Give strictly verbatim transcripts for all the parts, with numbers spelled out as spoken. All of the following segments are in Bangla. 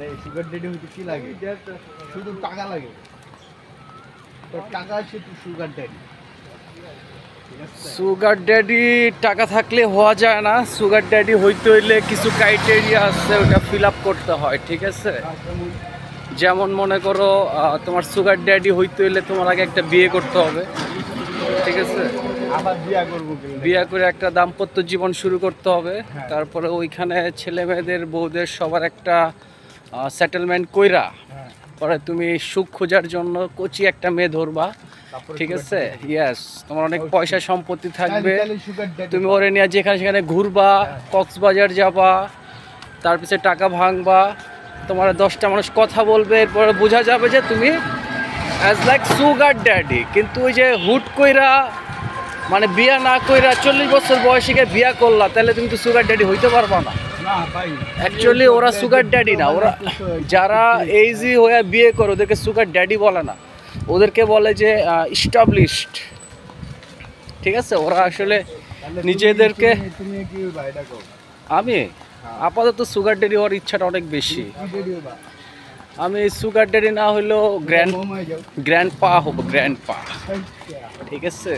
সুগার ড্যাডি হইতে কি লাগে? শুধু টাকা লাগে। তো টাকা আছে তো সুগার ড্যাডি। সুগার ড্যাডি টাকা থাকলে হওয়া যায় না। সুগার ড্যাডি হইতে হইলে কিছু ক্রাইটেরিয়া আছে, ওটা ফিল আপ করতে হয়, ঠিক আছে? যেমন মনে করো তোমার সুগার ড্যাডি হইতে হইলে তোমার আগে একটা বিয়ে করতে হবে, ঠিক আছে? আবার বিয়া করবো, বিয়ে করে একটা দাম্পত্য জীবন শুরু করতে হবে। তারপরে ওইখানে ছেলে মেয়েদের বউদের সবার একটা সেটেলমেন্ট কইরা পরে তুমি সুখ খোঁজার জন্য কচি একটা মেয়ে ধরবা, ঠিক আছে? ইয়েস, তোমার অনেক পয়সা সম্পত্তি থাকবে, তুমি ওরে নিয়ে যেখানে সেখানে ঘুরবা, কক্সবাজার যাবা, তার পিছনে টাকা ভাঙবা, তোমার দশটা মানুষ কথা বলবে, এরপরে বোঝা যাবে যে তুমি অ্যাজ লাইক সুগার ড্যাডি। কিন্তু ওই যে হুট কইরা মানে বিয়া না কইরা চল্লিশ বছর বয়সীকে বিয়া করলা, তাহলে তুমি তো সুগার ড্যাডি হইতে পারবা না। অ্যাকচুয়ালি ওরা সুগার ড্যাডি না, ওরা যারা এইজি হয়ে বিয়ে করে ওদেরকে সুগার ড্যাডি বলে না, ওদেরকে বলে যে এস্টাবলিশড, ঠিক আছে? ওরা আসলে নিজেদেরকে, আমি আপাতত সুগার ড্যাডি হওয়ার ইচ্ছাটা অনেক বেশি। আমি সুগার ড্যাডি না হইলেও গ্র্যান্ড গ্র্যান্ড পা হবো, গ্র্যান্ড পা, ঠিক আছে?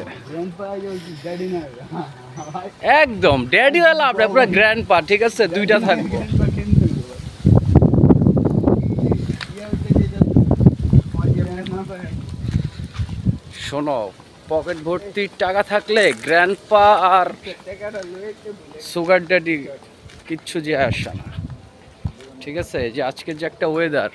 একদম ড্যাডি হলে আপনার পুরো গ্র্যান্ড পা, ঠিক আছে? দুইটা থাকবো। শোনো, পকেট ভর্তি টাকা থাকলে গ্র্যান্ড পা আর সুগার ড্যাডি কিচ্ছু যে আসে না, ঠিক আছে? যে আজকের যে একটা ওয়েদার,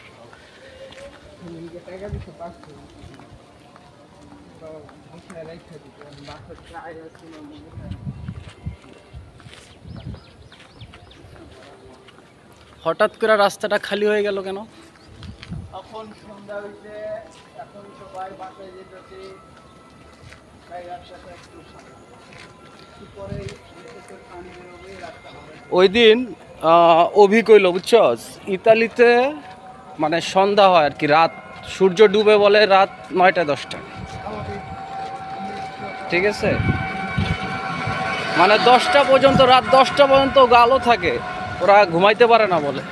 হঠাৎ করে রাস্তাটা খালি হয়ে গেল কেন? এখন সন্ধ্যা হইছে, এখন সবাই বাসায় যেতেছে, তাই রাস্তাটা একটু পরে ওই দিন অভি কইল, বুঝছস, ইতালিতে মানে সন্ধ্যা হয় আর কি, রাত সূর্য ডুবে বলে রাত নয়টা দশটা, ঠিক আছে? মানে দশটা পর্যন্ত, রাত দশটা পর্যন্ত আলো থাকে, ওরা ঘুমাইতে পারে না বলে।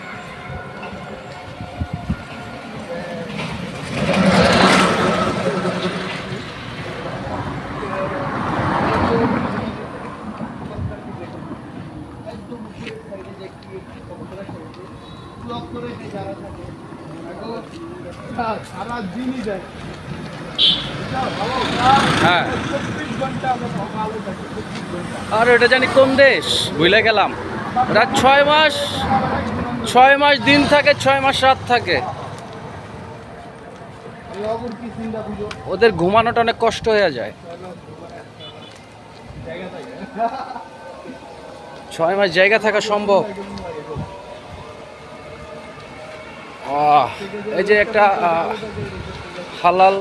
সারা দিনই দেয়, হ্যাঁ, আর এটা জানি কোন দেশ ভুলে গেলাম। রাত ছয় মাস ছয় মাস দিন থাকে, ছয় মাস রাত থাকে। ওদের ঘুমানোটা অনেক কষ্ট হয়ে যায়। ছয় মাস জায়গা থাকা সম্ভব? এই যে একটা হালাল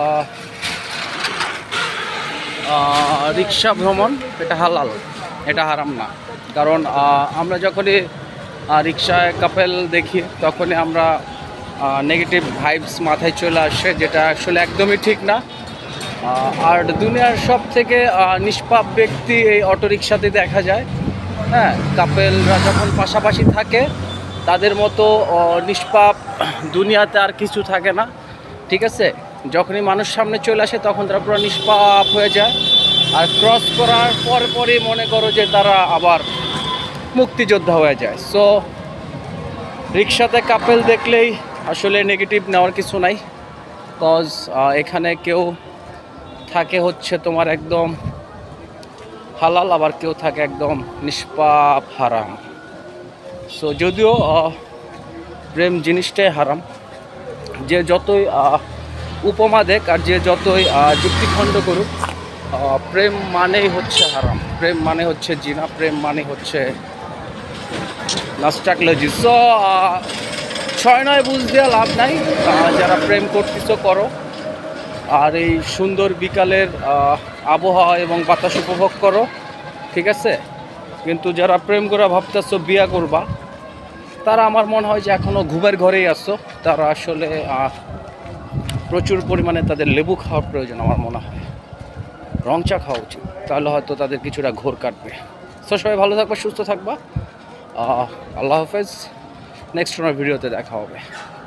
রিক্সা ভ্রমণ, এটা হালাল, এটা হারাম না। কারণ আমরা যখনই রিক্সায় কাপেল দেখি তখনই আমরা নেগেটিভ ভাইবস মাথায় চলে আসে, যেটা আসলে একদমই ঠিক না। আর দুনিয়ার সব থেকে নিষ্পাপ ব্যক্তি এই অটোরিকশাতে দেখা যায়। হ্যাঁ, কাপেলরা যখন পাশাপাশি থাকে তাদের মতো নিষ্পাপ দুনিয়াতে আর কিছু থাকে না, ঠিক আছে? যখনই মানুষ সামনে চলে আসে তখন তারা পুরো নিষ্পাপ হয়ে যায়, আর ক্রস করার পরে পরে মনে করো যে তারা আবার মুক্তিযোদ্ধা হয়ে যায়। সো রিক্সাতে কাপেল দেখলেই আসলে নেগেটিভ নেওয়ার কিছু নাই, কজ এখানে কেউ থাকে হচ্ছে তোমার একদম হালাল, আবার কেউ থাকে একদম নিষ্পাপ হারাম। সো যদিও প্রেম জিনিসটাই হারাম, যে যতই উপমা দেখ আর যে যতই যুক্তিখণ্ড করুক, প্রেম মানেই হচ্ছে হারাম, প্রেম মানে হচ্ছে জিনা, প্রেম মানে হচ্ছে নাস্টাকলজি। সো ছয় নয় বুঝ দেওয়া লাভ নাই, যারা প্রেম করতেছো করো, আর এই সুন্দর বিকালের আবহাওয়া এবং বাতাস উপভোগ করো, ঠিক আছে? কিন্তু যারা প্রেম করে ভাবতেছো বিয়া করবা, তারা আমার মনে হয় যে এখনও ঘুমের ঘরেই আসছো। তারা আসলে প্রচুর পরিমাণে তাদের লেবু খাওয়ার প্রয়োজন, আমার মনে হয় রং চা খাওয়া উচিত, তাহলে হয়তো তাদের কিছুটা ঘোর কাটবে। সো সবাই ভালো থাকবা, সুস্থ থাকবা, আল্লাহ হাফেজ। নেক্সট কোনো ভিডিওতে দেখা হবে।